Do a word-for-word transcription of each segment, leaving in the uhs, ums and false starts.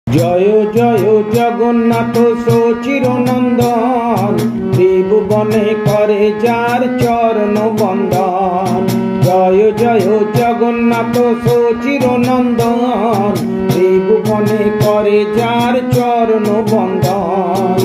জয় জয় জগন্নাথ সচির নন্দন, ত্রিভুবনে করে যার চরণ বন্দন। জয় জয় জগন্নাথ সচির নন্দন, ত্রিভুবনে করে যার চরণ বন্দন।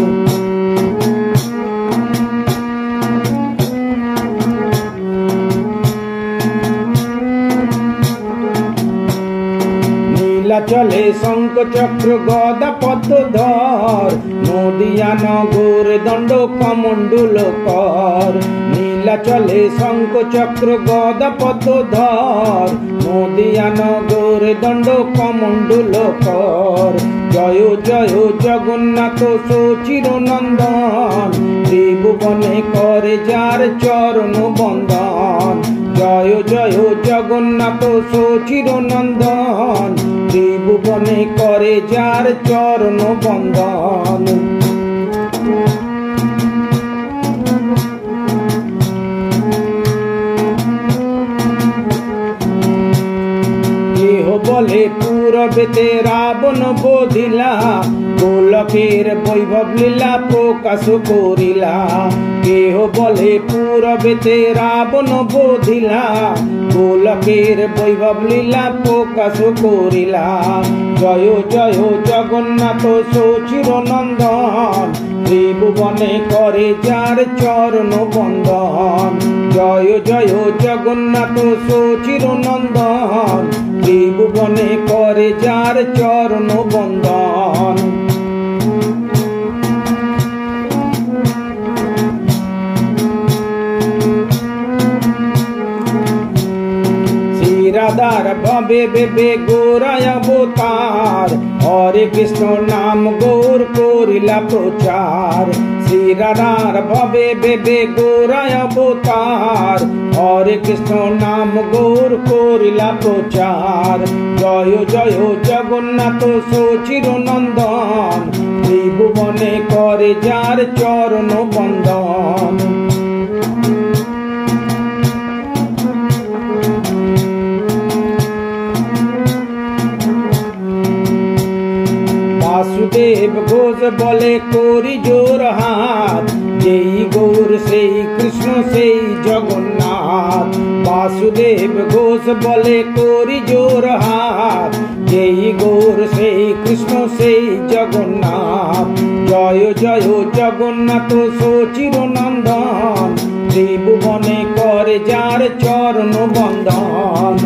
চলে শঙ্খ চক্র গদা পদ্মধর, নদিয়া নগর দণ্ড কমণ্ডল কর। নীলা চলে শঙ্খ চক্র গদা পদ্মধর, নদিয়া নগর দণ্ড কমণ্ডল কর। জয় জয় জগন্নাথ সচির নন্দন, ত্রিভুবনে করে যার চরণ বন্দন। জয় জয় জগন্নাথ সচির নন্দন, ত্রিভুবনে করে যার চরণ বন্দন। কেহ বলে পূরবেতে রাবণ বধিলা, গোলকের বৈভব লীলা প্রকাশ করিলা। কেহ বলে পূরবেতে রাবণ বধিলা, গোলকের বৈভব লীলা প্রকাশ করিলা। জয় জয় জগন্নাথ সচির নন্দন, ত্রিভুবনে করে যার চরণ বন্দন। জয় জয় জগন্নাথ সচির নন্দন, ত্রিভুবনে করে যার চরণ বন্দন। রাধার ভবে বেবে গোরায় অবতার, হরে কৃষ্ণ নাম গৌর করিলা প্রচার। শ্রী রাধার ভবে বেবে গোরায় অবতার, হরে কৃষ্ণ নাম গৌর করিলা প্রচার। জয় জয় জগন্নাথ সচির নন্দন, ত্রিভুবনে করে যার চরণ বন্দন। বাসুদেব ঘোষ বলে করি জোর হাত, যেই গৌর সেই কৃষ্ণ সেই জগন্নাথ। বাসুদেব ঘোষ বলে করি জোর হাত, যেই গৌর সেই কৃষ্ণ সেই জগন্নাথ। জয় জয় জগন্নাথ সচির নন্দন, ত্রিভুবনে করে যার চরণ বন্দন।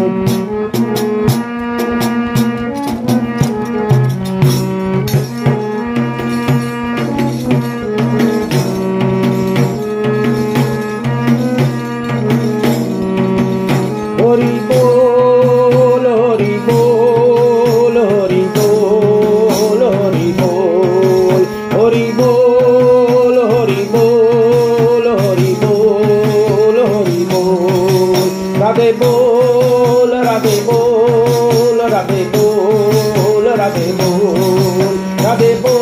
হরি বল হরি বল হরি বল হরি বল হরি বল হরি বল হরি বল হরি বল। রাধে বল রাধে বল রাধে বল রাধে বল রাধে বল।